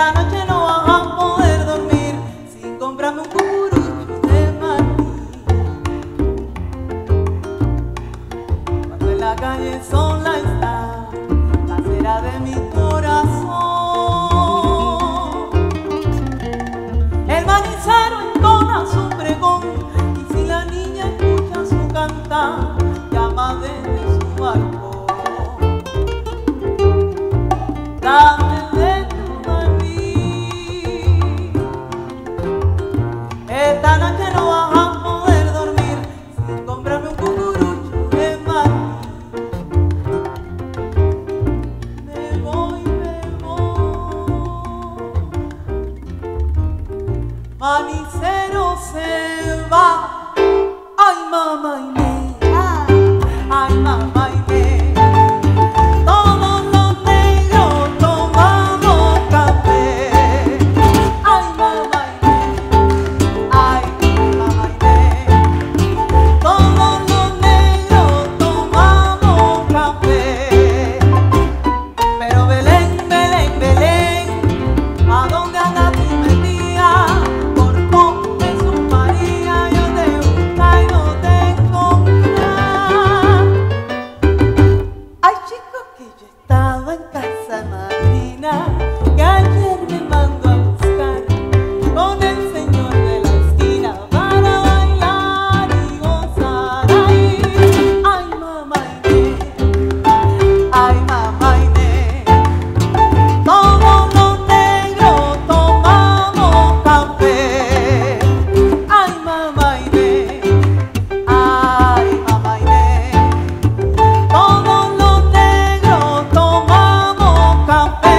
Esta noche no vas a poder dormir sin comprarme un cucurucho de maní. Cuando en la calle sola está la cera de mi corazón, el manicero entona su pregón, y si la niña escucha su cantar, llama desde su balcón. Dame de tu maní. Esta noche no vas a poder dormir sin comprarme un cucurucho de maní. Me voy, manicero se va. Ay, mamá Inés, ay, mamá Inés. Todos los negros tomamos café. Ay, mamá Inés, ay, mamá Inés. Todos los negros tomamos café. Pero Belén, Belén, Belén, ¿a dónde andas tú metida? Por poco Jesús María, yo te busco y no te encontré. Ay, chicos, que yo estaba en casa madrina, que ayer me mandó a buscar con el señor de la esquina para bailar y gozar. Ay, mamá Inés, ay, mamá Inés. Todos los negros tomamos café. Ay, mamá Inés, ay, mamá Inés. Todos los negros tomamos café.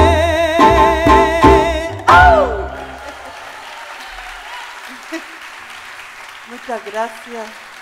¡Au! Muchas gracias.